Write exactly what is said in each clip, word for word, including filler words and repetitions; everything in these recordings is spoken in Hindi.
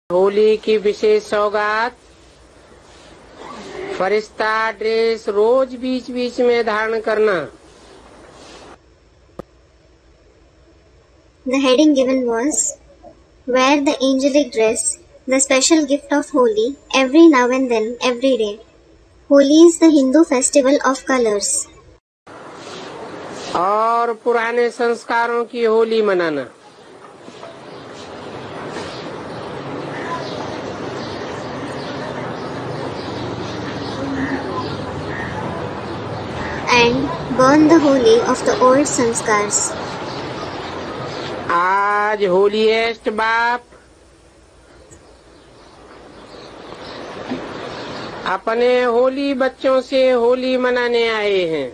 होली की विशेष सौगात, फरिश्ता ड्रेस रोज बीच बीच में धारण करना। The heading given was Wear the angelic dress, the special gift of Holi, every now and then, every day. Holi is the Hindu festival of colors. और पुराने संस्कारों की होली मनाना। And burn the Holi of the old sanskars. आज होलीएस्ट बाप अपने होली बच्चों से होली मनाने आए हैं।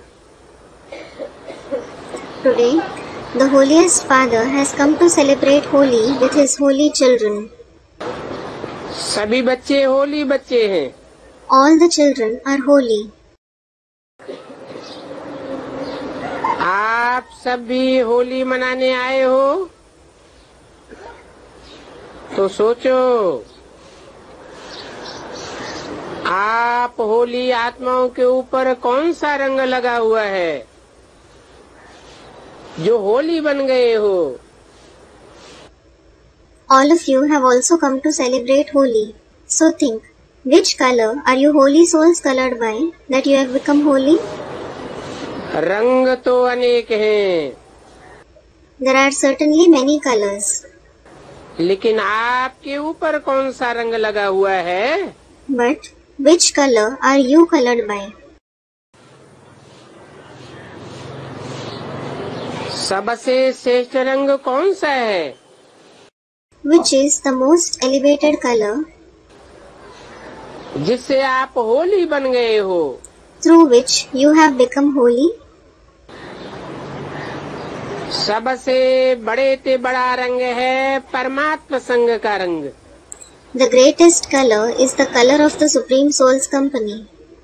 Today, the holiest father has come to celebrate Holi with his holy children. सभी बच्चे होली बच्चे हैं। All the children are holy. आप सब भी होली मनाने आए हो तो सोचो, आप होली आत्माओं के ऊपर कौन सा रंग लगा हुआ है जो होली बन गए हो। All of you have also come to celebrate Holi. So think, which color are you holy souls colored by that you have become holy? रंग तो अनेक हैं, There are certainly many colors. लेकिन आपके ऊपर कौन सा रंग लगा हुआ है? But which color are you colored by? सबसे श्रेष्ठ रंग कौन सा है? Which is the most elevated color जिससे आप होली बन गए हो? through which you have become holy? सबसे बड़े ते बड़ा रंग है परमात्मा संग का रंग। The greatest color is the color of the Supreme Soul's company,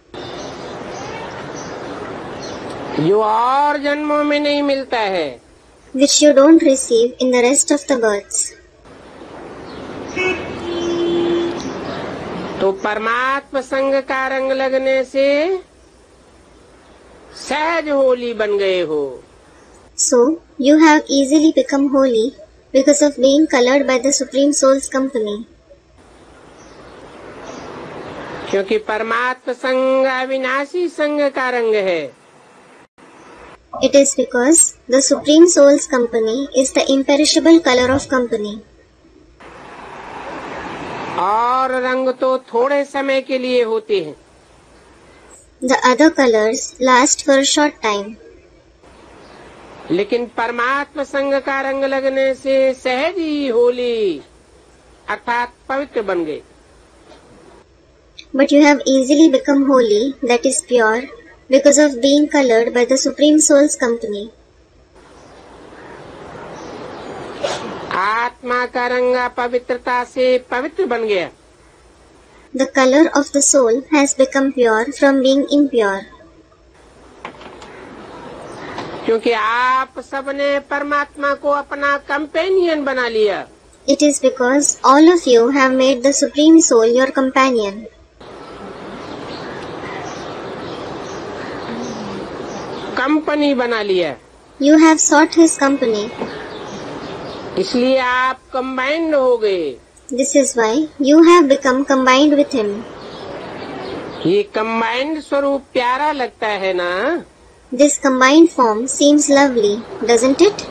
जो और जन्मों में नहीं मिलता है। which you don't receive in the rest of the births. तो परमात्मा संग का रंग लगने से सहज होली बन गए हो। So, you have easily become holy because of being colored by the Supreme Soul's company. क्योंकि परमात्मा संग अविनाशी संग का रंग है। It is because the Supreme Soul's company is the imperishable color of company. और रंग तो थोड़े समय के लिए होते हैं। The other colors last for a short time. लेकिन परमात्मा संग का रंग लगने से सहज ही होली अर्थात पवित्र बन गए। But you have easily become holy, that is pure, because of being colored by the Supreme Soul's company. आत्मा का रंग पवित्रता से पवित्र बन गया। The color of the soul has become pure from being impure. क्योंकि आप सबने परमात्मा को अपना कंपेनियन बना लिया। It is because all of you have made the Supreme Soul your companion. Company बना लिया। You have sought his company. इसलिए आप कंबाइंड हो गए। This is why you have become combined with him. ये कंबाइंड स्वरूप प्यारा लगता है ना? This combined form seems lovely, doesn't it?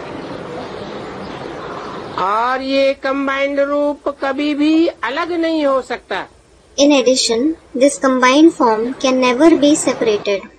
और ये कंबाइंड रूप कभी भी अलग नहीं हो सकता। In addition, this combined form can never be separated.